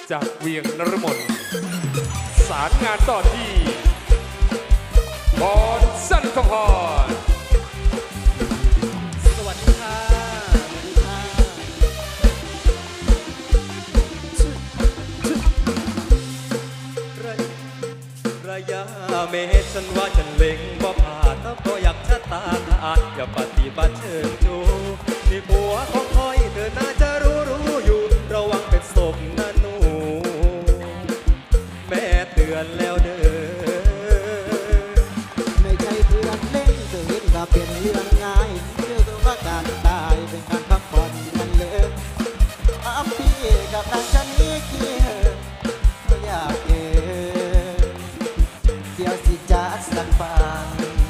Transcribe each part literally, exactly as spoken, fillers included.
จากเวียงนรมนสารงานต่อที่บอลสันทพรสวัสดีค่ะสวัสดีค่ะระยะเมตรฉันว่าฉันเล็งบ่ผ่านถ้าบ่อยากชะตาขาดอย่าปฏิบัติเชิญชูนี่ผัวของคอยเธอน่าจะรู้รู้อยู่ระวังเป็นศพนะหนูแม่เตือนแล้วเด้อไม่ใช่เพื่อนเล่นเธอเห็นว่าเป็นเรื่องง่ายเชื่อตัวว่าการตายเป็นการพักผ่อนมันเลยอ้าพี่กับนางชะนีกี่เหอะก็อยากเอ๋เดี๋ยวสิจะสั่งฟัง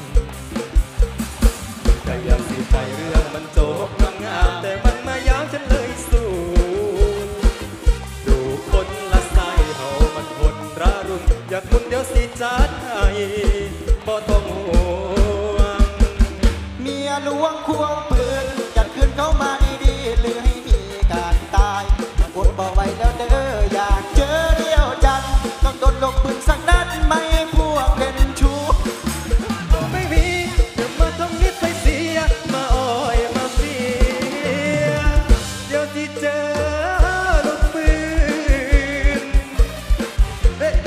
ก็อยากสิไปเรื่องมันโจกงงามแต่มันมาย้ำฉันเลยสู้ดูคนละไส้เฮามันคนระรุนอยากมุนเดี๋ยวสิจัดให้บ่ต้องห่วงเมียหลวงควงปืนจัดคืนเขามาดีๆหรือให้มีการตายอดบอกไว้แล้วเด้ออยากเจอเดียวจันต้องโดนลงปืนสักนัดไม่ให้พวกเป็นชู้ไม่มีอย่ามาทำนิสัยเสียมาอ้อยมาเสียเดี๋ยวที่เจอลูกปืนเฮ้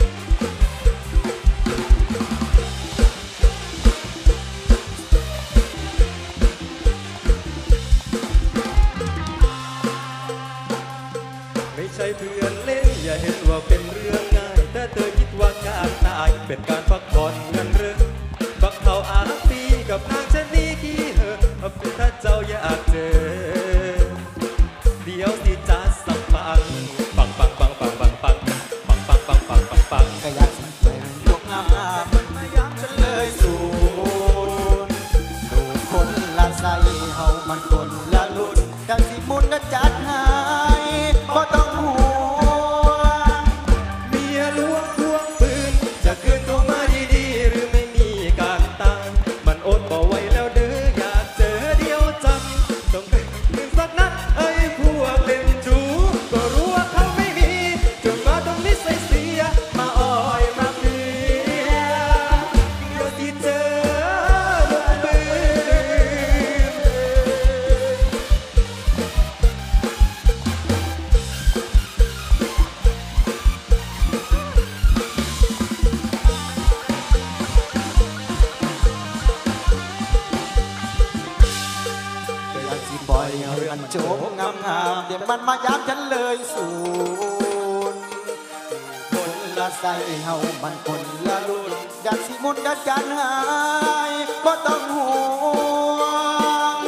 ไม่ใช่เพื่อนเล่นอย่าเห็นว่าเป็นเรื่องง่ายถ้าเธอคิดว่าการตายเป็นการพักผ่อนเงินเรื่องบักเขาอาปีกับนางชะนีกี่เหอะถ้าเจ้าอยากเจอเดี๋ยวสิจะสับปังปังปังปังปังปังปังปังปังปังปังปังปังก็อยากสิไปยกงามมาย้ำฉันเลยสู่ดูคนละใส่เฮามันคนละรุ่นกันสิมุนก็จัดให้บ่ต้องห่วงเมียหลวงควงปืนจะคืนตัวมาดีๆหรือไม่มีการตายมันอดบ่ไหวแล้วเด้ออยากเจอเดียวจันต้องคืนสักนัดไอ้พวกเล่นจูก็รู้ว่าเขาไม่มีจนมาตรงนี้ใส่เสียมาอ้อยมาเพียเดี๋ยวที่เจอลูกปืก็อยากสิปล่อยให้มันโจกงามๆเดี๋ยวมันมาย้ำฉันเลยสู่คนละใส่เฮามันคนละรุ่นอยากสิมุนดัดกันหายบ่ต้องห่วง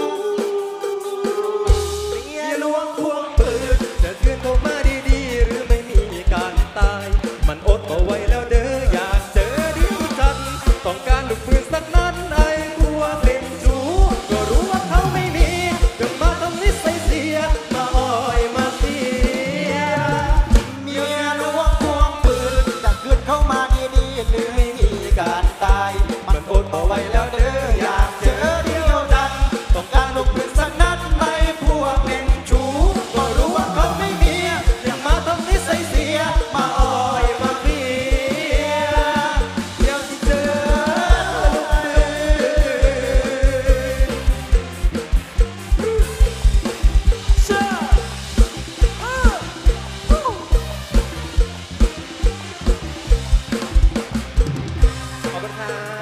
เมียหลวงควงปืนจะคืนเข้ามาดีๆหรือไม่มีการตายมันอดบ่ไหวแล้วเด้ออยากเจอเดียวจันต้องการลูกปืนสักนั้นไอ้พวกเล่นจูก็รู้ว่าเขาไม่มีจนมาทำนิสัยเสียมาอ้อยมาเสียเมียหลวงควงปืนจะขึ้นเข้ามาดีๆหรือให้มีการตายมันอดบ่ไหวแล้วเด้ออยากเจอเดียวจันต้องการลูกปืนสักนัดไม่พวกเล่นจูก็รู้ว่าเขาไม่มีอย่ามาทำนิสัยเสียมาอ้อยมาเสียเดี๋ยวที่เจอลูกปืนชาอ้าวขอบคุณค่ะ